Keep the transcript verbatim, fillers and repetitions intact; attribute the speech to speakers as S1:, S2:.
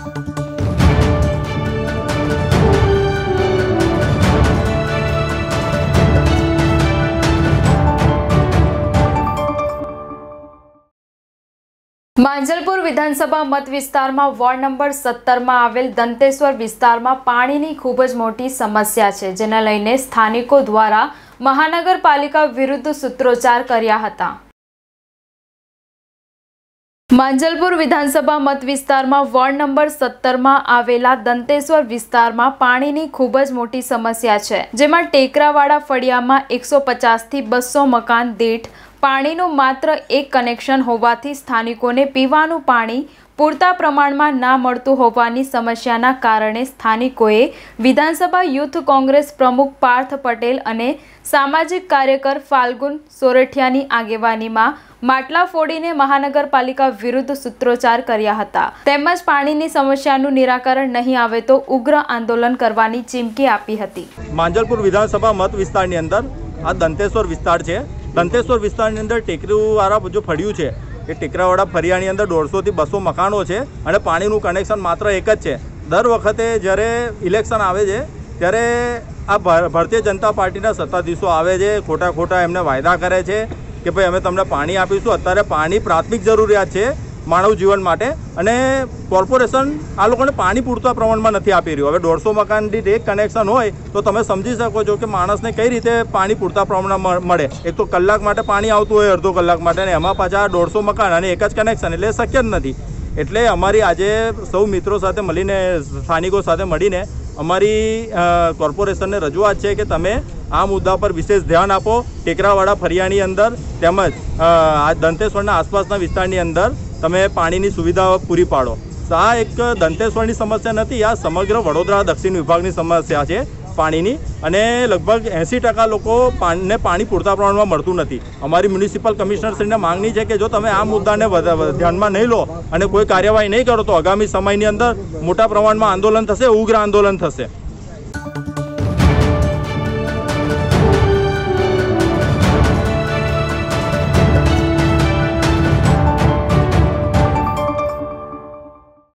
S1: માંજલપુર વિધાનસભા મત વિસ્તારમાં વોર્ડ નંબર સત્તર માં આવેલ દંતેશ્વર વિસ્તારમાં પાણીની ખૂબ જ મોટી સમસ્યા છે, જેને લઈને સ્થાનિકો દ્વારા મહાનગરપાલિકા વિરુદ્ધ સૂત્રોચ્ચાર કર્યા હતા। માંજલપુર વિધાનસભા મત વિસ્તારમાં વોર્ડ નંબર સત્તર માં આવેલા દંતેશ્વર વિસ્તારમાં પાણીની ખૂબ જ મોટી સમસ્યા છે, જેમાં ટેકરાવાળા ફળિયામાં એકસો પચાસ થી બસો મકાન દીઠ પાણીનું માત્ર એક કનેક્શન હોવાથી સ્થાનિકોને પીવાનું પાણી પૂરતા પ્રમાણમાં ના મળતું હોવાની સમસ્યાના કારણે સ્થાનિકોએ વિધાનસભા યુથ કોંગ્રેસ પ્રમુખ પાર્થ પટેલ અને સામાજિક કાર્યકર ફાલ્ગુન સોરઠિયાની આગેવાનીમાં માટલા ફોડીને મહાનગરપાલિકા વિરુદ્ધ સૂત્રોચ્ચાર કર્યા હતા, તેમજ પાણીની સમસ્યાનું નિરાકરણ નહીં આવે તો ઉગ્ર આંદોલન કરવાની ચીમકી આપી હતી।
S2: માંજલપુર વિધાનસભા મત વિસ્તારની અંદર આ દંતેશ્વર વિસ્તાર છે। દંતેશ્વર વિસ્તારની અંદર ટેકરીવાળા જો ફળિયું છે એ ટેકરાવાળા ફળિયાની અંદર દોઢસોથી બસો મકાનો છે અને પાણીનું કનેક્શન માત્ર એક જ છે। દર વખતે જ્યારે ઇલેક્શન આવે છે ત્યારે આ ભારતીય જનતા પાર્ટીના સત્તાધીશો આવે છે, ખોટા ખોટા એમને વાયદા કરે છે કે ભાઈ અમે તમને પાણી આપીશું। અત્યારે પાણી પ્રાથમિક જરૂરિયાત છે માનવ જીવન માટે અને કોર્પોરેશન આ લોકોને પાણી પૂરતા પ્રમાણમાં નથી આપી રહ્યું। હવે દોઢસો મકાન દીઠ એક કનેક્શન હોય તો તમે સમજી શકો છો કે માણસને કઈ રીતે પાણી પૂરતા પ્રમાણમાં મળે। એક તો કલાક માટે પાણી આવતું હોય, અડધો કલાક માટે, અને એમાં પાછા દોઢસો મકાન અને એક જ કનેક્શન, એટલે શક્ય જ નથી। એટલે અમારી આજે સૌ મિત્રો સાથે મળીને, સ્થાનિકો સાથે મળીને અમારી કોર્પોરેશનને રજૂઆત છે કે તમે આ મુદ્દા પર વિશેષ ધ્યાન આપો। ટેકરાવાળા ફળિયાની અંદર તેમજ આ દંતેશ્વરના આસપાસના વિસ્તારની અંદર તમે પાણીની સુવિધા પૂરી પાડો। આ એક દંતેશ્વરની સમસ્યા નથી, આ સમગ્ર વડોદરા દક્ષિણ વિભાગની સમસ્યા છે પાણીની, અને લગભગ એંસી ટકા લોકો પાણીને પાણી પૂરતા પ્રમાણમાં મળતું નથી। અમારી મ્યુનિસિપલ કમિશનરશ્રીને માંગણી છે કે જો તમે આ મુદ્દાને ધ્યાનમાં નહીં લો અને કોઈ કાર્યવાહી નહીં કરો તો આગામી સમયની અંદર મોટા પ્રમાણમાં આંદોલન થશે, ઉગ્ર આંદોલન થશે।